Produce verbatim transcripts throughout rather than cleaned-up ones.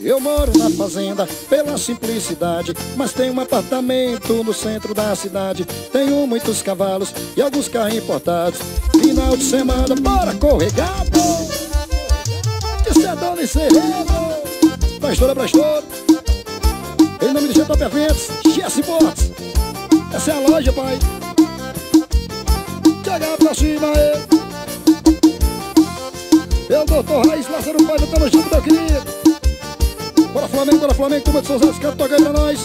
Eu moro na fazenda pela simplicidade, mas tenho um apartamento no centro da cidade. Tenho muitos cavalos e alguns carros importados. Final de semana, bora corregado! Isso é dono e sereno. Da história pra história. Em nome de G Top Eventos, Jesse Bots. Essa é a loja, pai. Chega pra cima aí. Eu, doutor Raiz Lázaro Pai, eu tamo junto, meu querido. Bora Flamengo, bora Flamengo, turma de São José dos Campos, toca aí pra nós.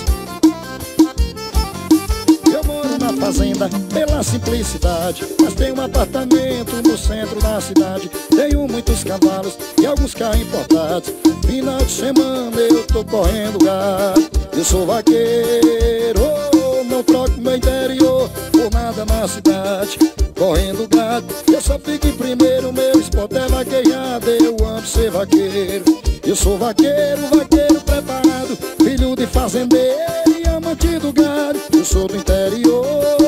Eu moro na fazenda pela simplicidade, mas tenho um apartamento no centro da cidade. Tenho muitos cavalos e alguns carros importados. Final de semana eu tô correndo gado. Eu sou vaqueiro, não troco meu interior por nada na cidade. Correndo gado, eu só fico em primeiro, meu esporte é vaquejada. Eu amo ser vaqueiro. Eu sou vaqueiro, vaqueiro preparado, filho de fazendeiro e amante do gado. Eu sou do interior,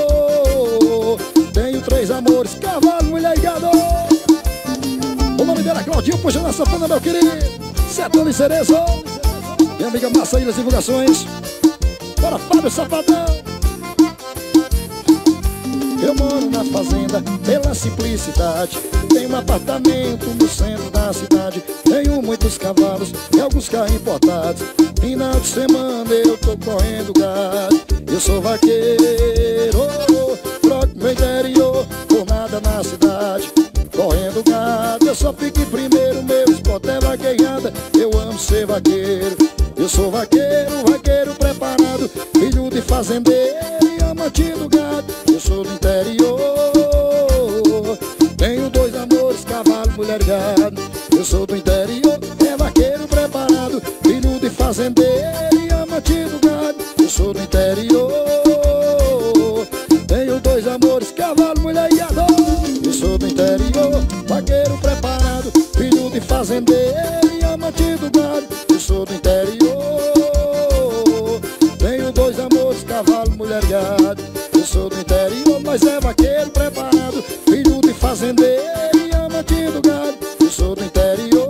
tenho três amores, cavalo, mulher e gado. O nome dela é Claudinho, puxando a sanfona, meu querido. Setão de Cerezo. Minha amiga Massa aí nas divulgações. Bora, Fábio Safadão. Eu moro na fazenda pela simplicidade, tenho um apartamento no centro da cidade. Tenho muitos cavalos e alguns carros importados. Final de semana eu tô correndo gado. Eu sou vaqueiro, troco meu interior por nada na cidade. Correndo gado, eu só fico em primeiro, meu esporte é vaquejada. Eu amo ser vaqueiro. Eu sou vaqueiro, vaqueiro preparado, filho de fazendeiro e amante do gado. Eu sou do interior, tenho dois amores, cavalo, mulher e gado. Eu sou do interior, é vaqueiro preparado, filho de fazendeiro e amante do gado. Eu sou do interior, tenho dois amores, cavalo, mulher e gado. Eu sou do interior, vaqueiro preparado, filho de fazendeiro e amante do gado. Eu sou do interior, tenho dois amores, cavalo, mulher e gado. Eu sou do interior, mas é vaqueiro preparado, filho de fazendeiro e amante do gado. Eu sou do interior,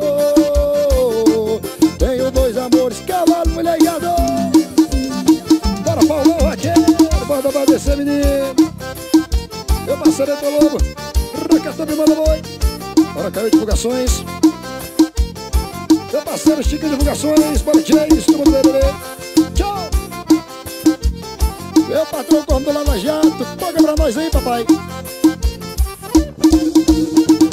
tenho dois amores, cavalo, mulher e gado. Bora Paulão, vaqueiro, bora obedecer, menino. Meu parceiro Eto Lobo, Racatã me manda boi. Bora Caio Divulgações. Meu parceiro Chico Divulgações, bora James, turma do B B B. Tchau! Meu patrão Corno do Lava Jato, toca pra nós aí, papai.